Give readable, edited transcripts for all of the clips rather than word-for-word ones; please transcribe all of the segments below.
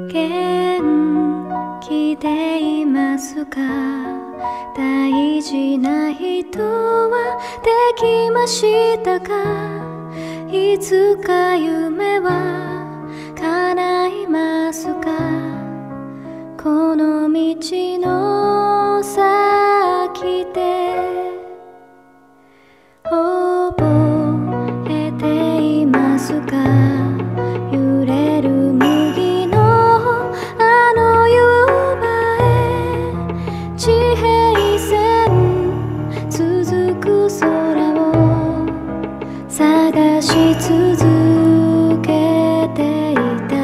元気でいますか？大事な人はできましたか？いつか夢は叶いますか？この道の先で覚えていますか？揺れる麦のあの夕映え、地平線続く空を探し続けていた。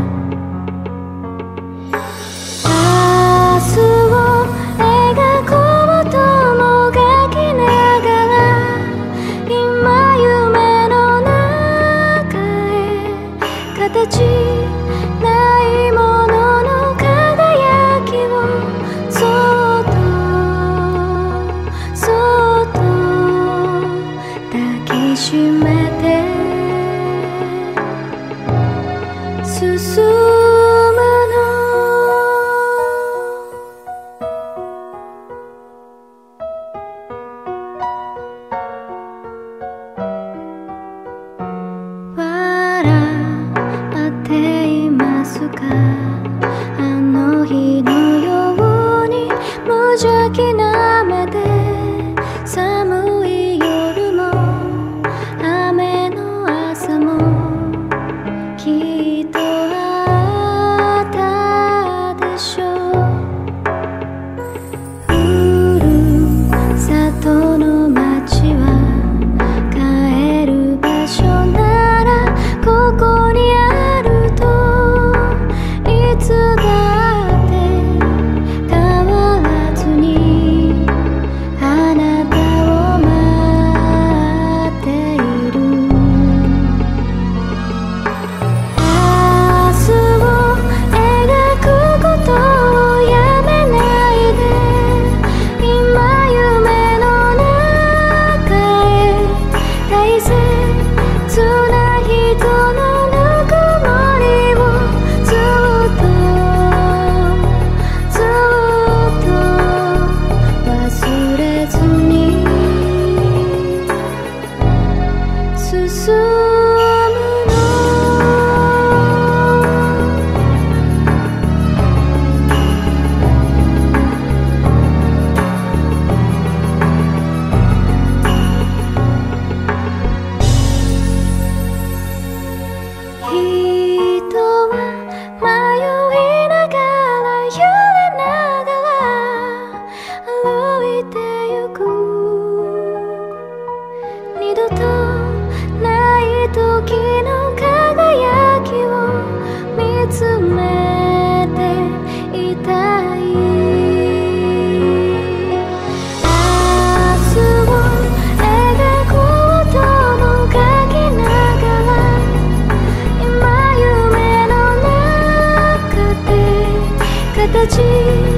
明日を描こうともがきながら、今夢の中へ形ないものの輝きをそっとそっと抱きしめて進むの。笑っていますか？あの日のように無邪気な目で、寒い夜も雨の朝もきっとあったでしょう。ふるさとの街は帰る場所ならここにあると、いつだって変わらずにあなたを待っている。明日を描くことをやめないで、今夢の中へ大切な人のぬくもりをずっとずっと忘れずに進むの。人は迷いながら揺れながら歩いてゆく。二度とない時の輝きを見つめていたい。明日を描こうともがきながら、今夢の中で形